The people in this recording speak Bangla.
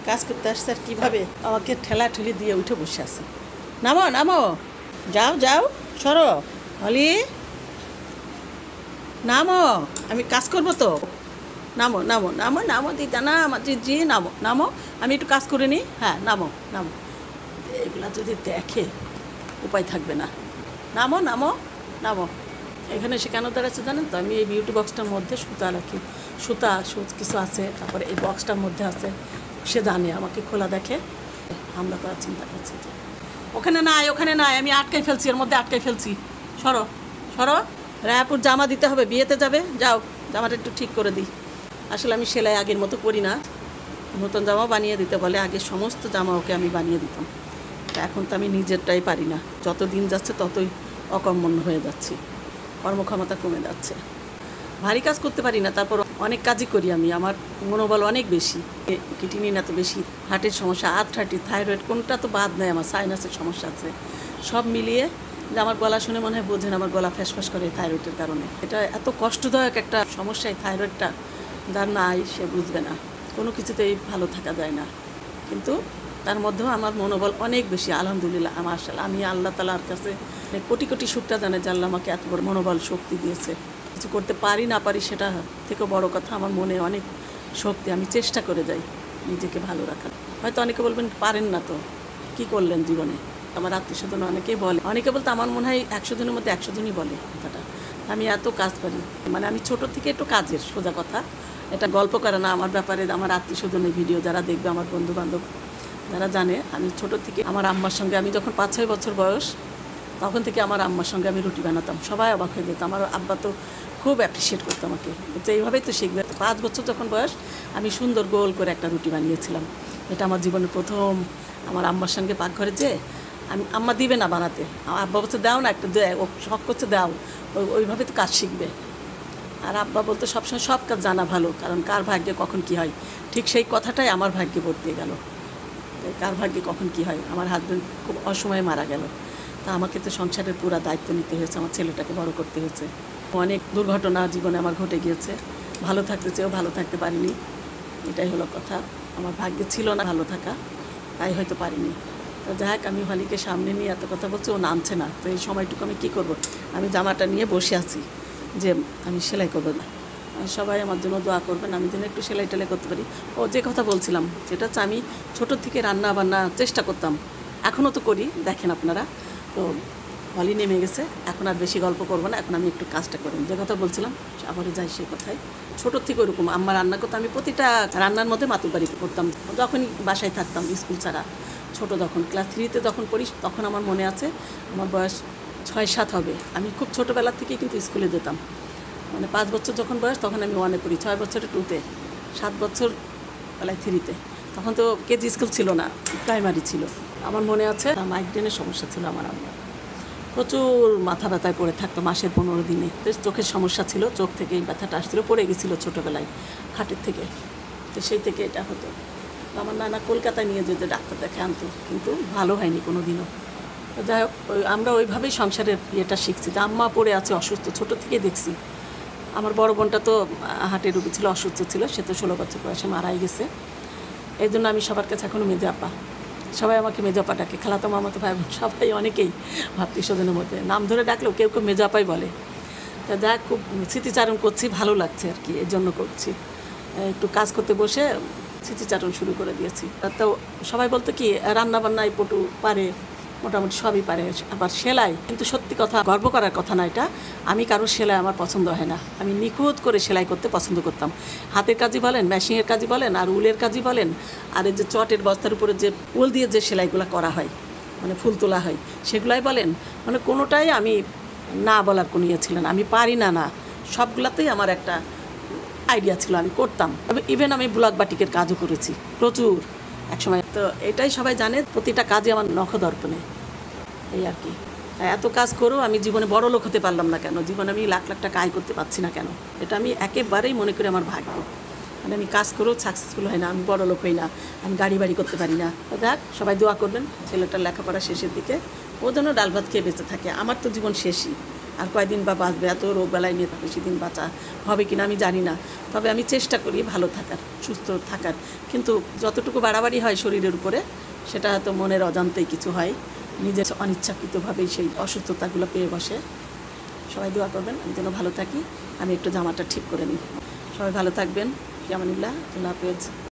কাজ করতে আসছে আর কীভাবে আমাকে ঠেলা ঠেলি দিয়ে উঠে বসে আছে। নামো নামো, যাও যাও, সরো হলি, নামো, আমি কাজ করবো তো। নামো নামো নামো নামো দিদা, না আমার জি নামো নামো, আমি একটু কাজ করে নিই। হ্যাঁ নামো নামো, এগুলা যদি দেখে উপায় থাকবে না। নামো নামো নামো। এখানে সে কেন দাঁড়াচ্ছে জানেন তো? আমি এই বিউটি বক্সটার মধ্যে সুতা রাখি, সুতা কিছু আছে, তারপরে এই বক্সটার মধ্যে আছে। সে জানে আমাকে খোলা দেখে হামলা করার চিন্তা করছে। ওখানে নাই, ওখানে নাই, আমি আটকাই ফেলছি, এর মধ্যে আটকাই ফেলছি। সরো সরো, রায়াপুর জামা দিতে হবে, বিয়েতে যাবে, যাও জামাটা একটু ঠিক করে দিই। আসলে আমি সেলাই আগের মতো করি না, নতুন জামা বানিয়ে দিতে বলে, আগে সমস্ত জামা ওকে আমি বানিয়ে দিতাম। এখন তো আমি নিজেরটাই পারি না, যত দিন যাচ্ছে ততই অকর্মণ্য হয়ে যাচ্ছি, কর্মক্ষমতা কমে যাচ্ছে, ভারী কাজ করতে পারি না। তারপর অনেক কাজই করি আমি, আমার মনোবল অনেক বেশি, কিডনি এত বেশি, হার্টের সমস্যা, আর্থ্রাইটিস, থাইরয়েড, কোনটা তো বাদ নেই, আমার সাইনাসের সমস্যা আছে, সব মিলিয়ে যে আমার গলা শুনে মনে হয় বোঝেন আমার গলা ফ্যাসফ্যাস করে থাইরয়েডের কারণে। এটা এত কষ্টদায়ক একটা সমস্যা, এই থাইরয়েডটা যার নাই সে বুঝবে না, কোনো কিছুতেই ভালো থাকা যায় না। কিন্তু তার মধ্যেও আমার মনোবল অনেক বেশি, আলহামদুলিল্লাহ। আমি আল্লাহ তাআলার কাছে কোটি কোটি শুকরিয়া জানাই যে আল্লাহ আমাকে এত বড় মনোবল শক্তি দিয়েছে। কিছু করতে পারি না পারি সেটা থেকে বড় কথা, আমার মনে অনেক শক্তি, আমি চেষ্টা করে যাই নিজেকে ভালো রাখার। হয়তো অনেকে বলবেন পারেন না, তো কী করলেন জীবনে? আমার আত্মীয়স্বজন অনেকেই বলে, অনেকে বলতে আমার মনে হয় 100 জনের মধ্যে 100 জনই বলে কথাটা, আমি এত কাজ পারি। মানে আমি ছোটো থেকে একটু কাজের, সোজা কথা, এটা গল্প করে না আমার ব্যাপারে। আমার আত্মীয়স্বজনের ভিডিও যারা দেখবে, আমার বন্ধুবান্ধব যারা জানে, আমি ছোটো থেকে আমার আম্মার সঙ্গে, আমি যখন 5-6 বছর বয়স তখন থেকে আমার আম্মার সঙ্গে আমি রুটি বানাতাম, সবাই অবাক হয়ে যেত। আমার আব্বা তো খুব অ্যাপ্রিসিয়েট করতো আমাকে, যে এইভাবেই তো শিখবে। 5 বছর যখন বয়স, আমি সুন্দর গোল করে একটা রুটি বানিয়েছিলাম। এটা আমার জীবনের প্রথম, আমার আম্মার সঙ্গে পাকঘরে যে আমি, আম্মা দিবে না বানাতে, আব্বা বলছে দাও না একটা, ও শখ করছে দাও, ওইভাবে তো কাজ শিখবে। আর আব্বা বলতে সবসময় সব কাজ জানা ভালো, কারণ কার ভাগ্যে কখন কি হয়, ঠিক সেই কথাটাই আমার ভাগ্যে বর্তে গেল। কার ভাগ্যে কখন কি হয়, আমার হাজব্যান্ড খুব অসময়ে মারা গেল, তা আমাকে তো সংসারের পুরো দায়িত্ব নিতে হয়েছে, আমার ছেলেটাকে বড় করতে হয়েছে। অনেক দুর্ঘটনা জীবনে আমার ঘটে গিয়েছে, ভালো থাকতে চেয়েও ভালো থাকতে পারিনি, এটাই হলো কথা। আমার ভাগ্যে ছিল না ভালো থাকা, তাই হয়তো পারিনি। তো যাই হোক, আমি ভালিকে সামনে নিয়ে এত কথা বলছি, ও নামছে না। তো এই সময়টুকু আমি কী করব? আমি জামাটা নিয়ে বসে আছি যে আমি সেলাই করবো না। সবাই আমার জন্য দোয়া করবেন, আমি যেন একটু সেলাই টেলাই করতে পারি। ও যে কথা বলছিলাম সেটা হচ্ছে, আমি ছোটোর থেকে রান্না বান্না চেষ্টা করতাম, এখনও তো করি, দেখেন আপনারা। তো হলি নেমে গেছে, এখন আর বেশি গল্প করবো না, এখন আমি একটু কাজটা করি। যে কথা বলছিলাম আবারও যাই সেই কথায়, ছোটোর থেকে ওরকম আম্মা রান্না করতাম, আমি প্রতিটা রান্নার মধ্যে মাতুবাড়ি করতাম যখনই বাসায় থাকতাম, স্কুল ছাড়া। ছোটো যখন ক্লাস 3-তে যখন পড়ি, তখন আমার মনে আছে আমার বয়স 6-7 হবে। আমি খুব ছোটোবেলা থেকেই কিন্তু স্কুলে যেতাম, মানে 5 বছর যখন বয়স তখন আমি 1-এ পড়ি, 6 বছরে 2-তে, 7 বছর বেলায় 3-তে। তখন তো কেজি স্কুল ছিল না, প্রাইমারি ছিল। আমার মনে আছে মাইগ্রেনের সমস্যা ছিল আমার আম্মার, প্রচুর মাথা ব্যথায় পড়ে থাকতো মাসের 15 দিনে। চোখের সমস্যা ছিল, চোখ থেকে এই ব্যথাটা আসছিল, পড়ে গেছিলো ছোটোবেলায় খাটের থেকে। তো সেই থেকে এটা হতো। আমার নানা কলকাতায় নিয়ে যেতে ডাক্তার দেখে আনতো, কিন্তু ভালো হয়নি কোনো দিনও। যাই হোক, আমরা ওইভাবেই সংসারের ইয়েটা শিখছি, যে আম্মা পড়ে আছে অসুস্থ, ছোটো থেকেই দেখছি। আমার বড় বোনটা তো হার্টের রোগী ছিল, অসুস্থ ছিল, সে তো 16 বছর বয়সে মারাই গেছে। এই জন্য আমি সবার কাছে এখনও মেজো আপা, সবাই আমাকে মেজো আপা ডাকে, খালাতো মামাতো ভাই বোন সবাই, অনেকেই আত্মীয়স্বজনের মধ্যে নাম ধরে ডাকলেও কেউ কেউ মেজো আপাই বলে। তা যাক, খুব স্মৃতিচারণ করছি, ভালো লাগছে আর কি, এর জন্য করছি। একটু কাজ করতে বসে স্মৃতিচারণ শুরু করে দিয়েছি। তো সবাই বলতো কি রান্নাবান্নায় পটু পারে, মোটামুটি সবই পারে, আবার সেলাই, কিন্তু সত্যি কথা, গর্ব করার কথা না এটা, আমি কারোর সেলাই আমার পছন্দ হয় না। আমি নিখুঁত করে সেলাই করতে পছন্দ করতাম, হাতের কাজই বলেন, মেশিনের কাজই বলেন, আর উলের কাজই বলেন, আর এই যে চটের বস্তার উপরে যে উল দিয়ে যে সেলাইগুলো করা হয়, মানে ফুল তোলা হয়, সেগুলাই বলেন, মানে কোনোটাই আমি না বলার কোনো ইয়ে ছিল না। আমি পারি না, না সবগুলাতেই আমার একটা আইডিয়া ছিল, আমি করতাম। ইভেন আমি ব্লক বাটিকের কাজও করেছি প্রচুর একসময়। তো এটাই সবাই জানে, প্রতিটা কাজে আমার নখদর্পণে, এই আর কি। এত কাজ করেও আমি জীবনে বড় লোক হতে পারলাম না কেন, জীবনে আমি লাখ লাখ টাকা আয় করতে পারছি না কেন, এটা আমি একেবারেই মনে করি আমার ভাগ্য। মানে আমি কাজ করেও সাকসেসফুল হয় না, আমি বড় লোক হই না, আমি গাড়ি বাড়ি করতে পারি না। দেখ, সবাই দোয়া করবেন ছেলেটার লেখাপড়া শেষের দিকে, ও যেন ডাল ভাত খেয়ে বেঁচে থাকে। আমার তো জীবন শেষই, আর কয়দিন বা বাঁচবে, এত রোগবেলায় নিয়ে বেশি দিন বাঁচা হবে কিনা আমি জানি না। তবে আমি চেষ্টা করি ভালো থাকার, সুস্থ থাকার, কিন্তু যতটুকু বাড়াবাড়ি হয় শরীরের উপরে সেটা হয়তো মনের অজান্তেই কিছু হয়, নিজের অনিচ্ছাকৃতভাবেই সেই অসুস্থতাগুলো পেয়ে বসে। সবাই দোয়া করবেন আমি যেন ভালো থাকি। আমি একটু জামাটা ঠিক করে নিই। সবাই ভালো থাকবেন। ফি আমানিল্লাহ। আল্লাহ হাফেজ।